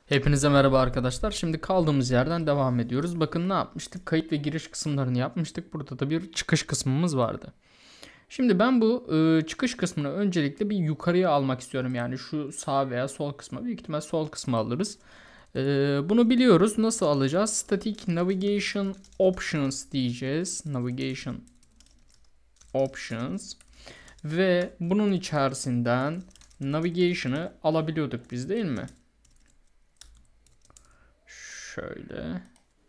Hepinize merhaba arkadaşlar. Şimdi kaldığımız yerden devam ediyoruz. Bakın ne yapmıştık? Kayıt ve giriş kısımlarını yapmıştık. Burada da bir çıkış kısmımız vardı. Şimdi ben bu çıkış kısmını öncelikle bir yukarıya almak istiyorum. Yani şu sağ veya sol kısma. Büyük ihtimal sol kısmı alırız. Bunu biliyoruz. Nasıl alacağız? Static Navigation Options diyeceğiz. Navigation Options. Ve bunun içerisinden Navigation'ı alabiliyorduk biz, değil mi? Şöyle.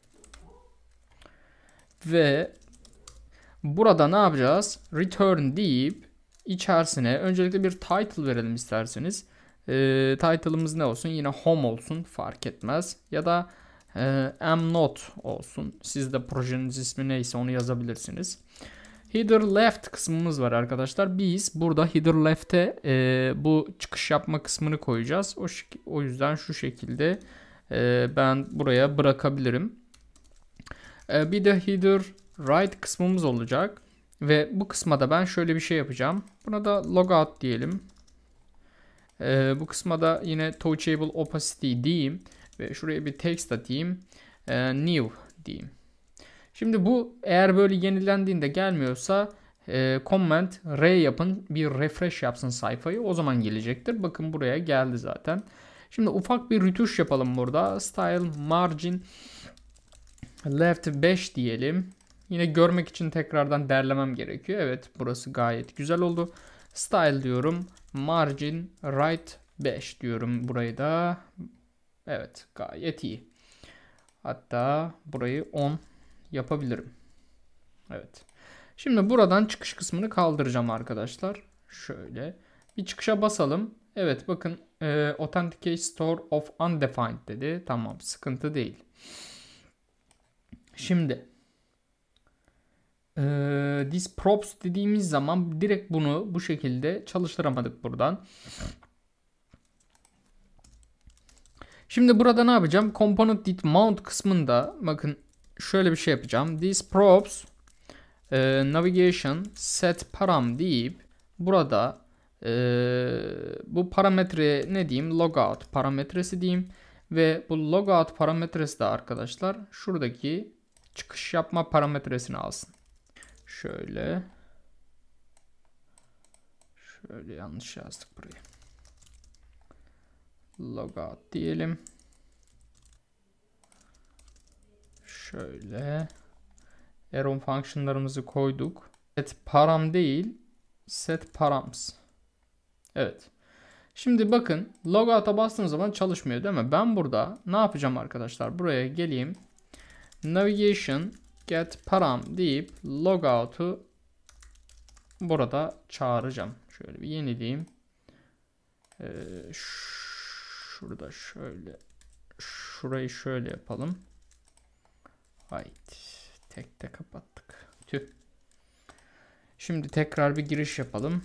Ve burada ne yapacağız? Return deyip içerisine öncelikle bir title verelim isterseniz. Title'ımız ne olsun? Yine home olsun, fark etmez. Ya da am not olsun. Siz de projeniz ismi neyse onu yazabilirsiniz. Header left kısmımız var arkadaşlar. Biz burada header left'e bu çıkış yapma kısmını koyacağız. O yüzden şu şekilde ben buraya bırakabilirim. Bir de header right kısmımız olacak. Ve bu kısma da ben şöyle bir şey yapacağım. Buna da logout diyelim. Bu kısma da yine touchable opacity diyeyim. Ve şuraya bir text atayım. New diyeyim. Şimdi bu eğer böyle yenilendiğinde gelmiyorsa Command R yapın. Bir refresh yapsın sayfayı. O zaman gelecektir. Bakın buraya geldi zaten. Şimdi ufak bir rütuş yapalım burada. Style margin left 5 diyelim. Yine görmek için tekrardan derlemem gerekiyor. Evet, burası gayet güzel oldu. Style diyorum. Margin right 5 diyorum burayı da. Evet, gayet iyi. Hatta burayı 10 yapabilirim. Evet. Şimdi buradan çıkış kısmını kaldıracağım arkadaşlar. Şöyle. Bir çıkışa basalım. Evet, bakın Authenticate Store of Undefined dedi. Tamam, sıkıntı değil. Şimdi this props dediğimiz zaman direkt bunu bu şekilde çalıştıramadık buradan. Şimdi burada ne yapacağım? Component did mount kısmında bakın şöyle bir şey yapacağım. This props navigation set param deyip burada bu parametre ne diyeyim? Logout parametresi diyeyim. Ve bu logout parametresi de arkadaşlar şuradaki çıkış yapma parametresini alsın. Şöyle yanlış yazdık burayı. Logout diyelim. Şöyle Arrow functionlarımızı koyduk. Set param değil, set params. Evet. Şimdi bakın logout'a bastığım zaman çalışmıyor değil mi? Ben burada ne yapacağım arkadaşlar? Buraya geleyim. Navigation get param deyip logout'u burada çağıracağım. Şöyle bir yenileyim. Şurada şöyle. Şurayı şöyle yapalım. Haydi. Tek de kapattık. Tüh. Şimdi tekrar bir giriş yapalım.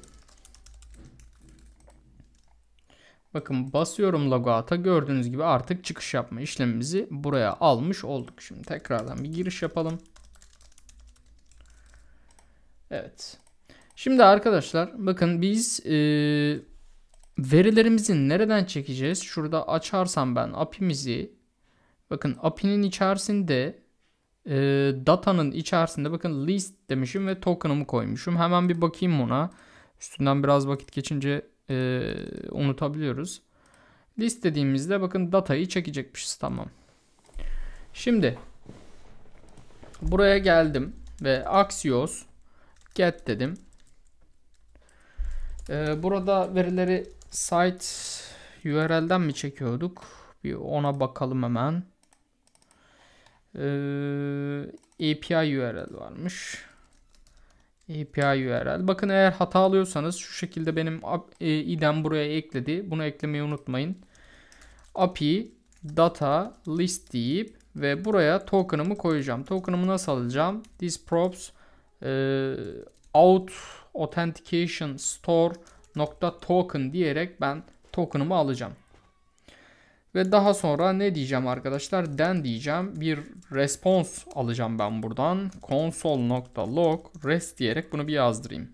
Bakın basıyorum logout'a. Gördüğünüz gibi artık çıkış yapma işlemimizi buraya almış olduk. Şimdi tekrardan bir giriş yapalım. Evet. Şimdi arkadaşlar bakın biz verilerimizi nereden çekeceğiz? Şurada açarsam ben API'mizi, bakın API'nin içerisinde datanın içerisinde bakın list demişim ve token'ımı koymuşum. Hemen bir bakayım ona. Üstünden biraz vakit geçince unutabiliyoruz. List dediğimizde bakın datayı çekecekmişiz. Tamam. Şimdi buraya geldim ve Axios get dedim. Burada verileri site URL'den mi çekiyorduk? Bir ona bakalım hemen. API URL varmış. API URL. Bakın eğer hata alıyorsanız şu şekilde benim idem buraya ekledi. Bunu eklemeyi unutmayın. API data list deyip ve buraya token'ımı koyacağım. Token'ımı nasıl alacağım? This props authentication store .token diyerek ben token'ımı alacağım. Ve daha sonra ne diyeceğim arkadaşlar? Den diyeceğim. Bir response alacağım ben buradan. Console.log rest diyerek bunu bir yazdırayım.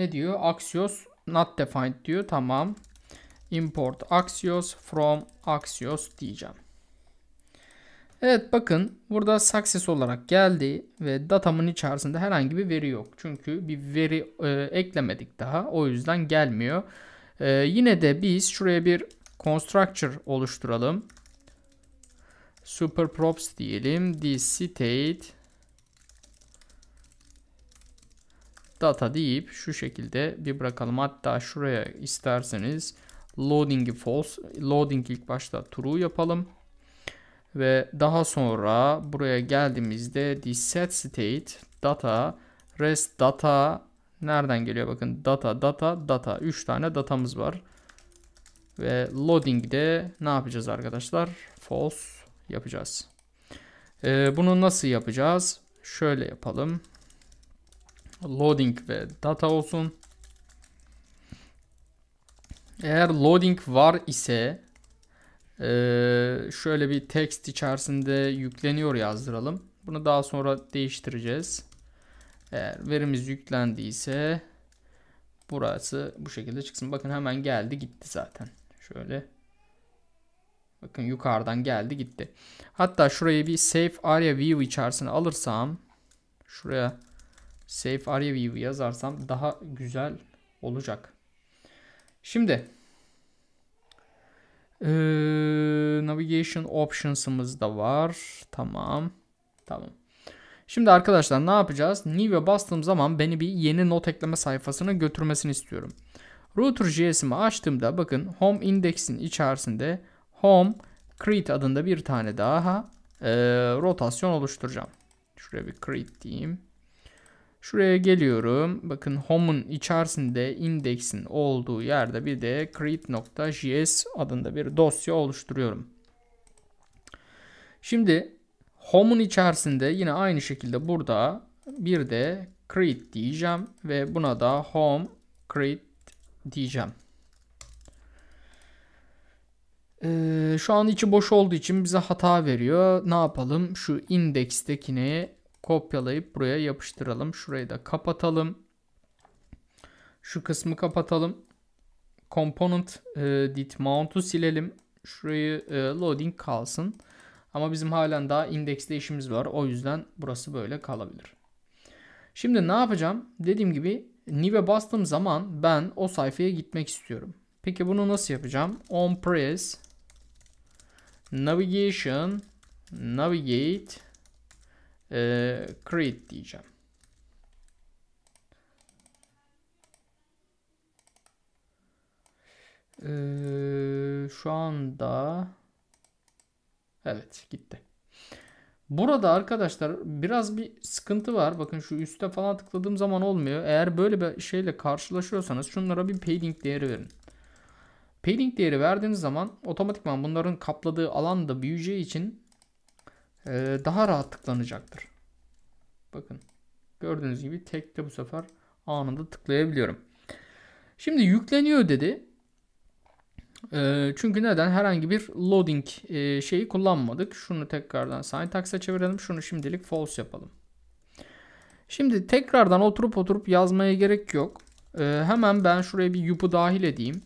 ne diyor? Axios not defined diyor. Tamam. Import Axios from Axios diyeceğim. Evet, bakın burada success olarak geldi ve datamın içerisinde herhangi bir veri yok. Çünkü bir veri eklemedik daha. O yüzden gelmiyor. Yine de biz şuraya bir constructor oluşturalım. Superprops diyelim. This state data deyip şu şekilde bir bırakalım. Hatta şuraya isterseniz loading'i false, loading ilk başta true yapalım. Ve daha sonra buraya geldiğimizde the set state data rest data nereden geliyor? Bakın data 3 tane datamız var. Ve loading'de ne yapacağız arkadaşlar? False yapacağız. Bunu nasıl yapacağız? Şöyle yapalım. Loading ve data olsun. Eğer loading var ise şöyle bir text içerisinde yükleniyor yazdıralım. Bunu daha sonra değiştireceğiz. Eğer verimiz yüklendiyse burası bu şekilde çıksın. Bakın hemen geldi gitti zaten. Şöyle. Bakın yukarıdan geldi gitti. Hatta şurayı bir Save Area View içerisine alırsam, şuraya Save Area View yazarsam daha güzel olacak. Şimdi Navigation Options'ımız da var. Tamam. Şimdi arkadaşlar ne yapacağız? New'e bastığım zaman beni bir yeni not ekleme sayfasına götürmesini istiyorum. Router.js'imi açtığımda bakın Home Index'in içerisinde Home Create adında bir tane daha rotasyon oluşturacağım. Şuraya bir Create diyeyim. Şuraya geliyorum. Bakın Home'un içerisinde index'in olduğu yerde bir de create.js adında bir dosya oluşturuyorum. Şimdi Home'un içerisinde yine aynı şekilde burada bir de create diyeceğim ve buna da home create diyeceğim. Şu an içi boş olduğu için bize hata veriyor. Ne yapalım? Şu index'tekini kopyalayıp buraya yapıştıralım. Şurayı da kapatalım. Şu kısmı kapatalım. Component dit mount'u silelim. Şurayı loading kalsın. Ama bizim halen daha index'te işimiz var. O yüzden burası böyle kalabilir. Şimdi ne yapacağım? Dediğim gibi new'e bastığım zaman ben o sayfaya gitmek istiyorum. Peki bunu nasıl yapacağım? On press navigation navigate create diyeceğim. Şu anda evet gitti. Burada arkadaşlar biraz bir sıkıntı var. Bakın şu üste falan tıkladığım zaman olmuyor. Eğer böyle bir şeyle karşılaşıyorsanız şunlara bir padding değeri verin. Padding değeri verdiğiniz zaman otomatikman bunların kapladığı alan da büyüyeceği için daha rahat tıklanacaktır. Bakın gördüğünüz gibi tekte bu sefer anında tıklayabiliyorum. Şimdi yükleniyor dedi. Çünkü neden? Herhangi bir loading şeyi kullanmadık. Şunu tekrardan syntax'a çevirelim. Şunu şimdilik false yapalım. Şimdi tekrardan oturup yazmaya gerek yok. Hemen ben şuraya bir loop'u dahil edeyim.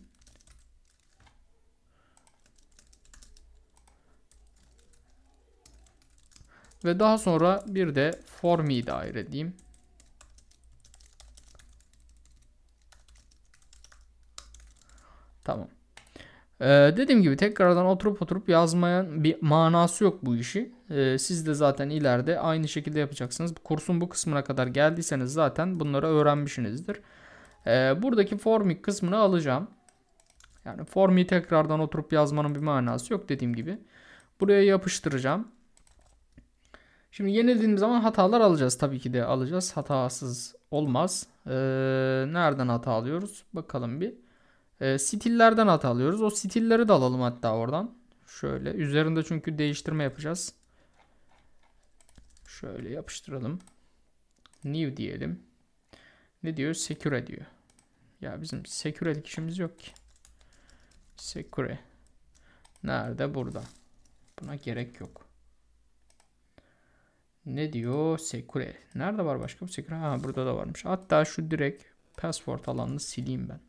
Ve daha sonra bir de for me dahil edeyim. Tamam. Dediğim gibi tekrardan oturup yazmaya bir manası yok bu işi. Siz de zaten ileride aynı şekilde yapacaksınız. Kursun bu kısmına kadar geldiyseniz zaten bunları öğrenmişsinizdir. Buradaki for me kısmını alacağım. Yani for me tekrardan oturup yazmanın bir manası yok dediğim gibi. Buraya yapıştıracağım. Şimdi yenildiğimiz zaman hatalar alacağız. Tabii ki de alacağız. Hatasız olmaz. Nereden hata alıyoruz? Bakalım bir. Stillerden hata alıyoruz. O stilleri de alalım hatta oradan. Şöyle. Üzerinde çünkü değiştirme yapacağız. Şöyle yapıştıralım. New diyelim. Ne diyor? Secure diyor. Ya bizim secure'lik işimiz yok ki. Secure. Nerede? Burada. Buna gerek yok. Ne diyor? Secure. Nerede var başka bir secure? Ha, burada da varmış. Hatta şu direkt password alanını sileyim ben.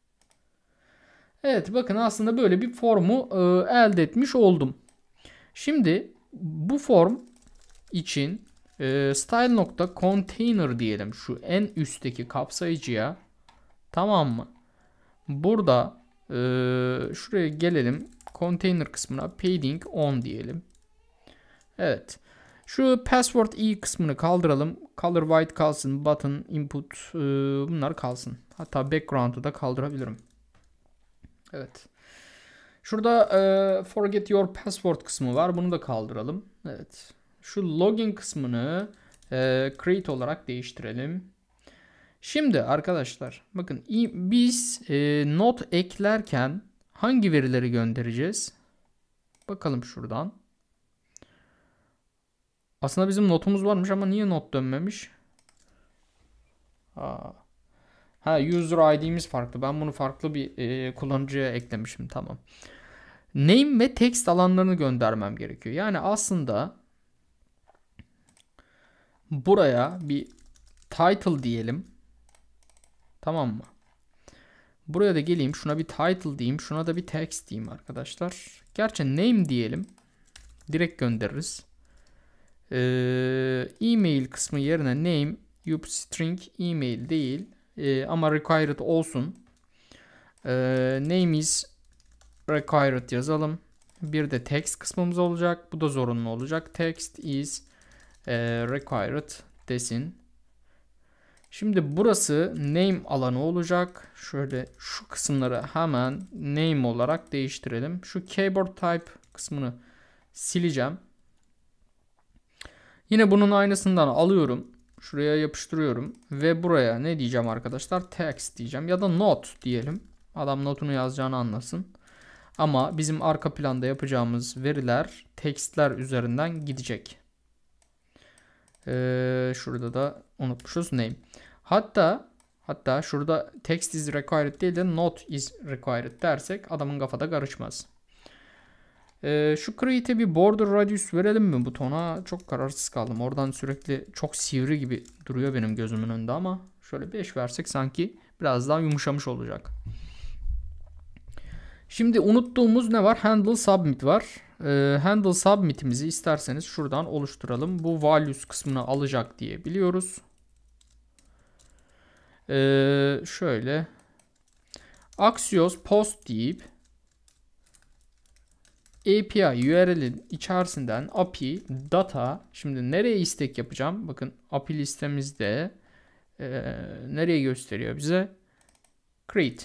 Evet, bakın aslında böyle bir formu elde etmiş oldum. Şimdi bu form için style.container diyelim şu en üstteki kapsayıcıya. Tamam mı? Burada şuraya gelelim. Container kısmına padding on diyelim. Evet. Şu password i kısmını kaldıralım. Color white kalsın. Button, input bunlar kalsın. Hatta background'u da kaldırabilirim. Evet. Şurada forget your password kısmı var. Bunu da kaldıralım. Evet. Şu login kısmını create olarak değiştirelim. Şimdi arkadaşlar bakın biz not eklerken hangi verileri göndereceğiz? Bakalım şuradan. Aslında bizim notumuz varmış ama niye not dönmemiş? User ID'miz farklı. Ben bunu farklı bir kullanıcıya eklemişim. Tamam. Name ve text alanlarını göndermem gerekiyor. Yani aslında buraya bir title diyelim. Tamam mı? Buraya da geleyim. Şuna bir title diyeyim. Şuna da bir text diyeyim arkadaşlar. Gerçi name diyelim. Direkt göndeririz. E-mail kısmı yerine name string email değil. Ama required olsun. Name is required yazalım. Bir de text kısmımız olacak. Bu da zorunlu olacak. Text is required desin. Şimdi burası name alanı olacak. Şöyle şu kısımları hemen name olarak değiştirelim. Şu keyboard type kısmını sileceğim. Yine bunun aynısından alıyorum. Şuraya yapıştırıyorum. Ve buraya ne diyeceğim arkadaşlar? Text diyeceğim. Ya da note diyelim. Adam notunu yazacağını anlasın. Ama bizim arka planda yapacağımız veriler textler üzerinden gidecek. Şurada da unutmuşuz name. Hatta şurada text is required değil de not is required dersek adamın kafada karışmaz. Şu create'e bir border radius verelim mi butona? Çok kararsız kaldım. Oradan sürekli çok sivri gibi duruyor benim gözümün önünde ama şöyle 5 versek sanki biraz daha yumuşamış olacak. Şimdi unuttuğumuz ne var? Handle submit var. Handle submit'imizi isterseniz şuradan oluşturalım. Bu values kısmını alacak diye biliyoruz. Şöyle Axios post deyip API URL'in içerisinden API data, şimdi nereye istek yapacağım? Bakın API listemizde nereye gösteriyor bize? Create,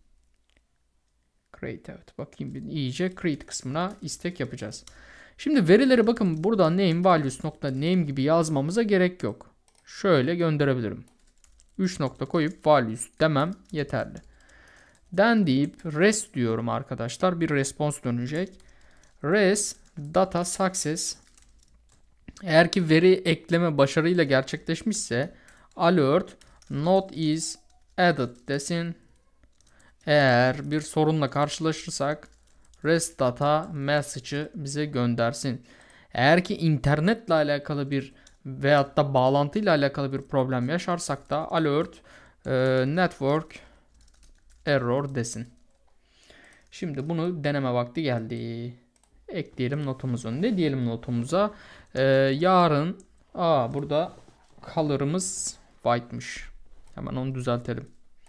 evet, bakayım bir iyice create kısmına istek yapacağız. Şimdi verileri bakın burada name values nokta name gibi yazmamıza gerek yok. Şöyle gönderebilirim. 3 nokta koyup values demem yeterli. Den deyip res diyorum arkadaşlar. Bir response dönecek. Res data success. Eğer ki veri ekleme başarıyla gerçekleşmişse alert not is added desin. Eğer bir sorunla karşılaşırsak rest data message'ı bize göndersin. Eğer ki internetle alakalı bir veyahut da bağlantıyla alakalı bir problem yaşarsak da alert network error desin. Şimdi bunu deneme vakti geldi. Ekleyelim notumuzu. Ne diyelim notumuza? Yarın burada color'ımız white'mış. Hemen onu düzeltelim.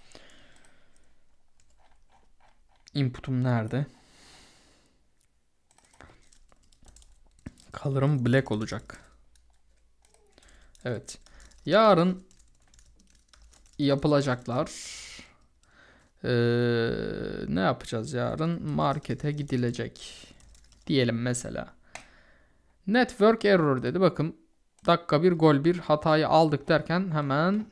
Input'um nerede? Color'ım black olacak. Evet. Yarın yapılacaklar. Ne yapacağız yarın? Markete gidilecek. Diyelim mesela. Network error dedi. Bakın dakika bir gol bir hatayı aldık derken hemen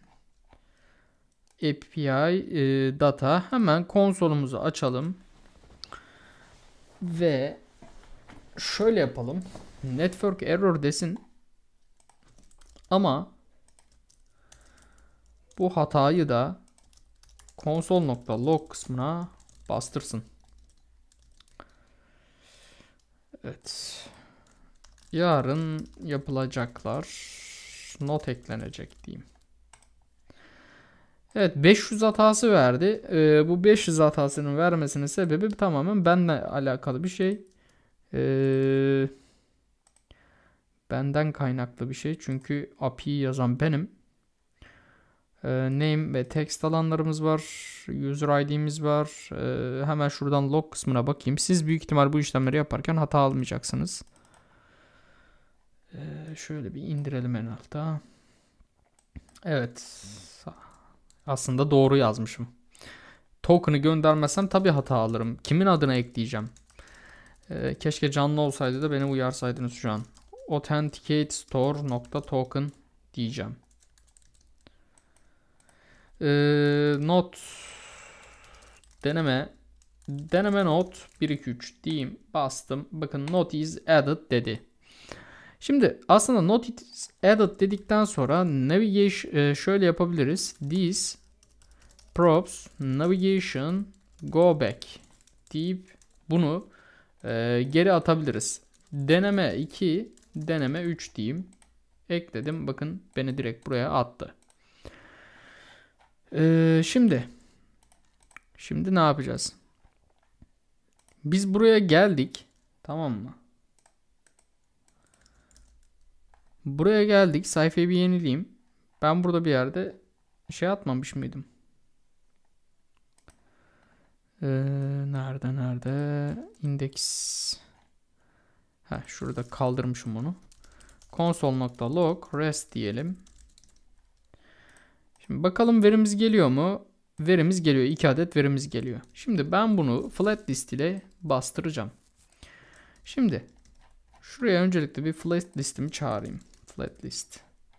API data, hemen konsolumuzu açalım. Ve şöyle yapalım. Network error desin. Ama bu hatayı da console.log kısmına bastırsın. Evet. Yarın yapılacaklar. Not eklenecek diyeyim. Evet, 500 hatası verdi. Bu 500 hatasının vermesinin sebebi tamamen benimle alakalı bir şey. Benden kaynaklı bir şey. Çünkü API'yi yazan benim. Name ve text alanlarımız var. User ID'miz var. Hemen şuradan log kısmına bakayım. Siz büyük ihtimal bu işlemleri yaparken hata almayacaksınız. Şöyle bir indirelim en alta. Evet. Aslında doğru yazmışım. Token'ı göndermezsem tabii hata alırım. Kimin adına ekleyeceğim? Keşke canlı olsaydı da beni uyarsaydınız şu an. Authenticate store.token diyeceğim. Not deneme not 1 2 3 diyeyim, bastım. Bakın not is added dedi. Şimdi aslında not is added dedikten sonra navigation şöyle yapabiliriz. This props navigation go back deyip bunu geri atabiliriz. Deneme 2 deneme 3 diyeyim. Ekledim. Bakın beni direkt buraya attı. Şimdi ne yapacağız? Biz buraya geldik. Tamam mı? Buraya geldik. Sayfayı bir yenileyim. Ben burada bir yerde şey atmamış mıydım? Nerede? Index. Şurada kaldırmışım onu. Console.log rest diyelim. Şimdi bakalım verimiz geliyor mu? Verimiz geliyor. 2 adet verimiz geliyor. Şimdi ben bunu flat list ile bastıracağım. Şimdi şuraya öncelikle bir flat listimi çağırayım. Flat list.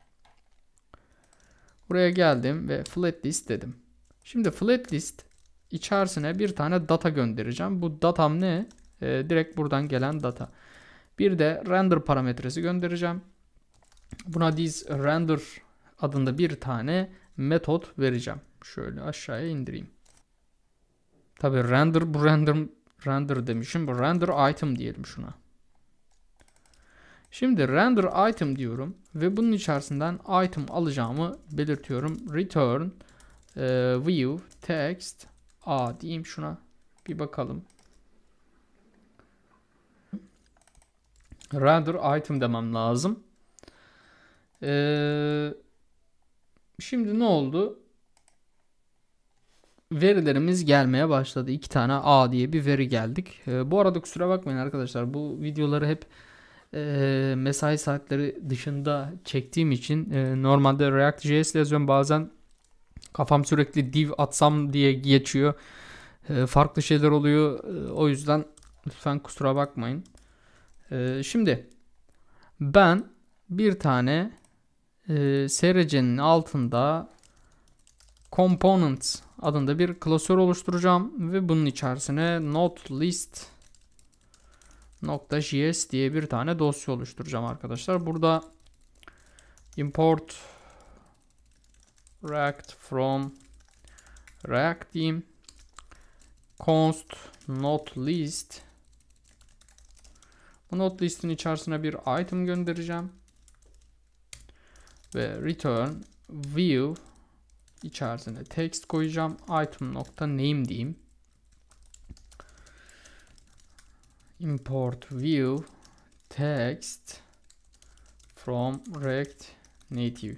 Buraya geldim ve flat list dedim. Şimdi flat list içerisine bir tane data göndereceğim. Bu datam ne? Direkt buradan gelen data. Bir de render parametresi göndereceğim. Buna this render adında bir tane metot vereceğim. Şöyle aşağıya indireyim. Tabi render demişim. Bu render item diyelim şuna. Şimdi render item diyorum ve bunun içerisinden item alacağımı belirtiyorum. Return view text a diyeyim şuna. Bir bakalım. Render item demem lazım. Şimdi ne oldu? Verilerimiz gelmeye başladı. 2 tane A diye bir veri geldik. Bu arada kusura bakmayın arkadaşlar. Bu videoları hep mesai saatleri dışında çektiğim için normalde React.js ile yazıyorum. Bazen kafam sürekli div atsam diye geçiyor. Farklı şeyler oluyor. O yüzden lütfen kusura bakmayın. Şimdi ben bir tane SRC'nin altında components adında bir klasör oluşturacağım ve bunun içerisine notelist.js diye bir tane dosya oluşturacağım arkadaşlar. Burada import react from react diyeyim. Const notelist. Bu notelist'in içerisine bir item göndereceğim. Ve return view içerisine text koyacağım. Item.name diyeyim. Import view text from React Native.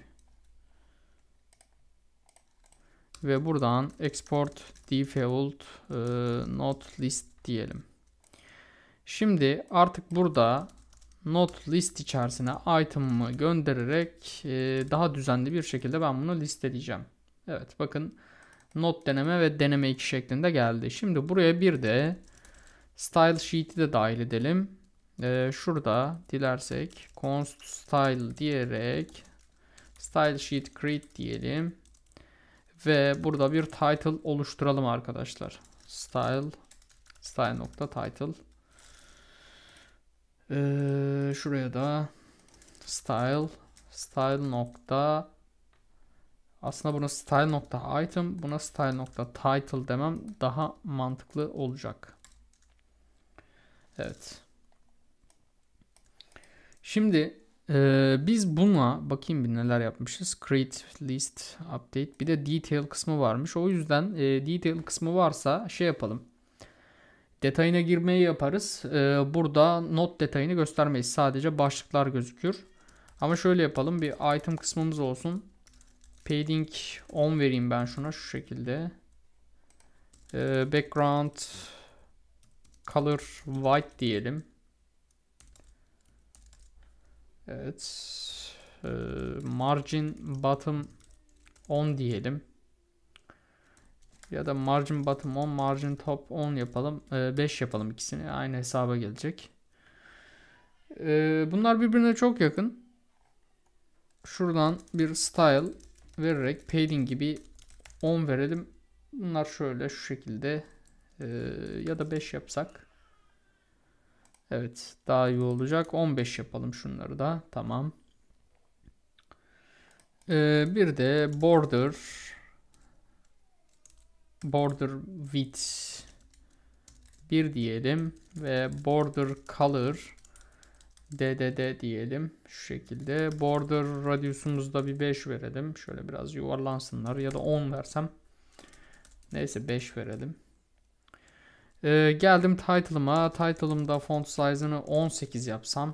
Ve buradan export default not list diyelim. Şimdi artık burada not list içerisine item'ımı göndererek daha düzenli bir şekilde ben bunu listeleyeceğim. Evet bakın not deneme ve deneme 2 şeklinde geldi. Şimdi buraya bir de style sheet'i de dahil edelim. Şurada dilersek const style diyerek style sheet create diyelim. Ve burada bir title oluşturalım arkadaşlar. Style.title. Şuraya da style nokta, aslında buna style.item, buna style.title demem daha mantıklı olacak. Evet. Şimdi Biz buna bakayım bir neler yapmışız. Create list update. Bir de detail kısmı varmış. O yüzden detail kısmı varsa şey yapalım. Detayına girmeyi yaparız. Burada not detayını göstermeyiz. Sadece başlıklar gözükür. Ama şöyle yapalım. Bir item kısmımız olsun. Padding 10 vereyim ben şuna şu şekilde. Background color white diyelim. Evet. Margin bottom 10 diyelim. Ya da margin bottom 10, margin top 10 yapalım. 5 yapalım ikisini. Aynı hesaba gelecek. Bunlar birbirine çok yakın. Şuradan bir style vererek padding gibi 10 verelim. Bunlar şöyle şu şekilde. Ya da 5 yapsak. Evet, daha iyi olacak. 15 yapalım şunları da. Tamam. Bir de border width 1 diyelim ve border color DDD diyelim. Şu şekilde. Border radius'umuzda bir 5 verelim. Şöyle biraz yuvarlansınlar ya da 10 versem. Neyse 5 verelim. Geldim title'ıma. Title'ımda font size'ını 18 yapsam.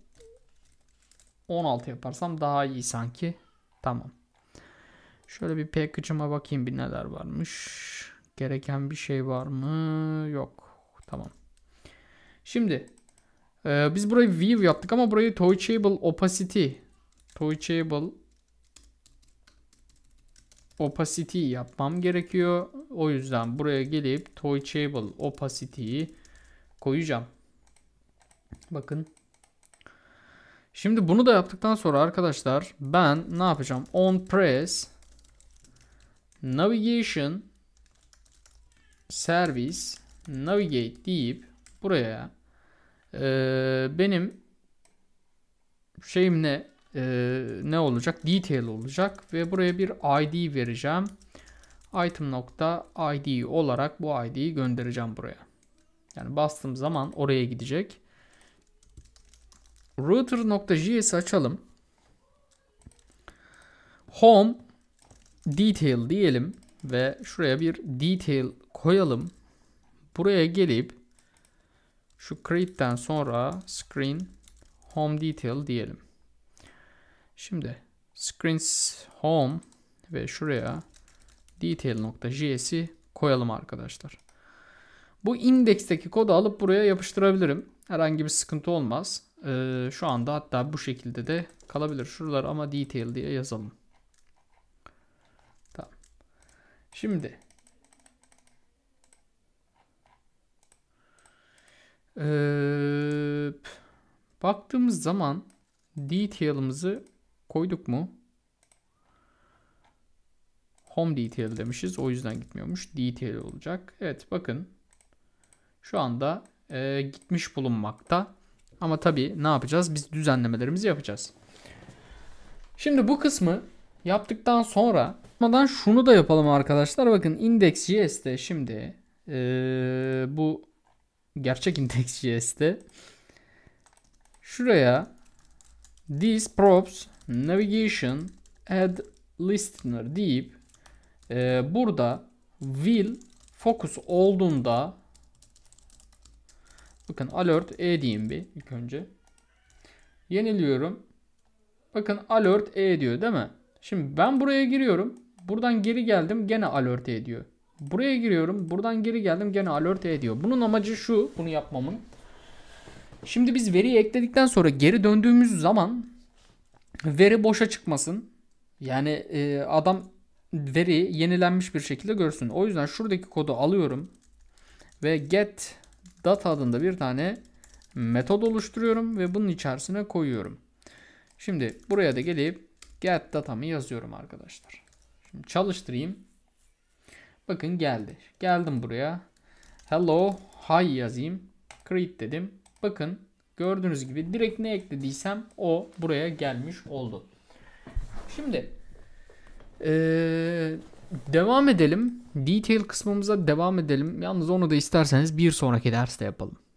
16 yaparsam daha iyi sanki. Tamam. Şöyle bir package'ıma bakayım bir neler varmış. Gereken bir şey var mı? Yok. Tamam. Şimdi biz burayı view yaptık ama burayı touchable opacity yapmam gerekiyor. O yüzden buraya gelip touchable opacity'yi koyacağım. Bakın. Şimdi bunu da yaptıktan sonra arkadaşlar ben ne yapacağım? On press navigation service navigate deyip buraya benim şeyim ne olacak? Detail olacak ve buraya bir ID vereceğim. Item.id olarak bu ID'yi göndereceğim buraya. Yani bastığım zaman oraya gidecek. Router.js açalım. Home detail diyelim ve şuraya bir detail koyalım. Buraya gelip şu create'den sonra screen home detail diyelim. Şimdi screens home ve şuraya detail.js'i koyalım arkadaşlar. Bu indeksteki kodu alıp buraya yapıştırabilirim. Herhangi bir sıkıntı olmaz. Şu anda hatta bu şekilde de kalabilir. Şuralar ama detail diye yazalım. Tamam. Şimdi baktığımız zaman detail'ımızı koyduk mu? Home detail demişiz. O yüzden gitmiyormuş. Detail olacak. Evet bakın. Şu anda gitmiş bulunmakta. Ama tabii ne yapacağız? Biz düzenlemelerimizi yapacağız. Şimdi bu kısmı yaptıktan sonra şunu da yapalım arkadaşlar. Bakın index.js'te şimdi bu gerçek index.js'te şuraya this props navigation add listener deyip burada will focus olduğunda bakın alert diyeyim bir ilk önce. Yeniliyorum. Bakın alert diyor değil mi? Şimdi ben buraya giriyorum. Buradan geri geldim gene alert diyor. Buraya giriyorum. Buradan geri geldim gene alert diyor. Bunun amacı şu. Bunu yapmamın. Şimdi biz veriyi ekledikten sonra geri döndüğümüz zaman veri boşa çıkmasın. Yani adam veri yenilenmiş bir şekilde görsün. O yüzden şuradaki kodu alıyorum. Ve get data adında bir tane metod oluşturuyorum. Ve bunun içerisine koyuyorum. Şimdi buraya da gelip get data'mı yazıyorum arkadaşlar. Şimdi çalıştırayım. Bakın geldi. Geldim buraya. Hello, hi yazayım. Create dedim. Bakın gördüğünüz gibi direkt ne eklediysem o buraya gelmiş oldu. Şimdi devam edelim. Detail kısmımıza devam edelim. Yalnız onu da isterseniz bir sonraki derste yapalım.